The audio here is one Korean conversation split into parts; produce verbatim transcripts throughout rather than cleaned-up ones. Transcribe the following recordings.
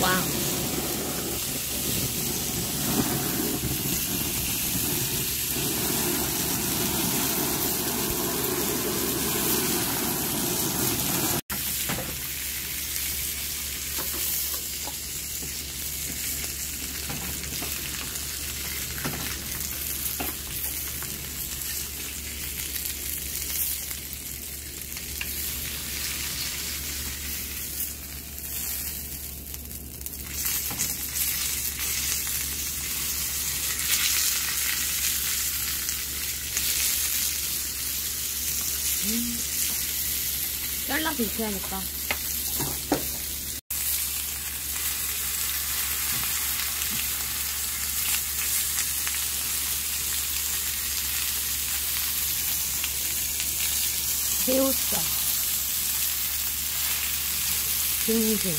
와우. 음, 잘라서 익혀야겠다. 새우살, 등심,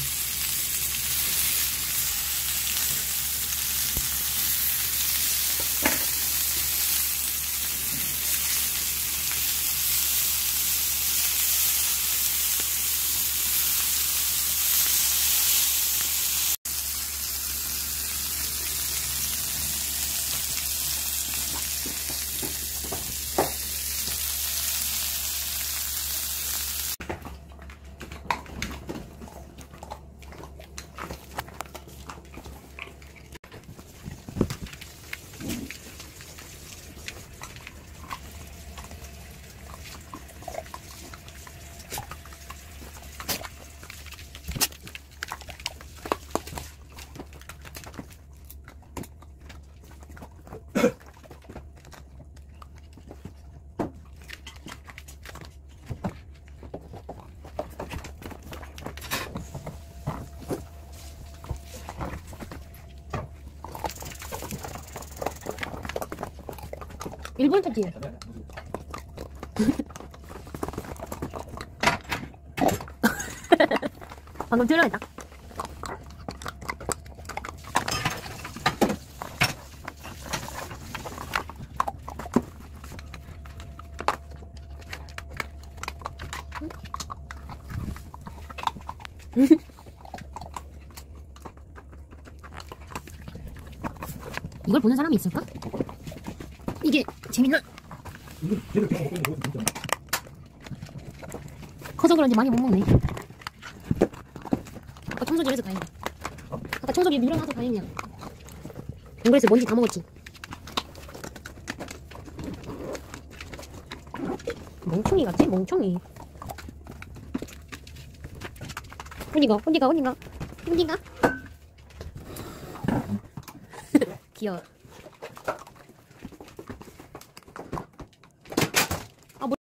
일본 차지. 방금 들어갔다. 이걸 보는 사람이 있을까? 이게 재밌나? 커서 그런지 많이 못 먹네. 아까 청소기를 해서 다행이야. 아까 청소기 밀어놔서 다행이야. 안 그래서 먼지 다 먹었지. 멍청이 같지? 멍청이. 어디가? 어디가? 어디가? 어디가? 귀여워.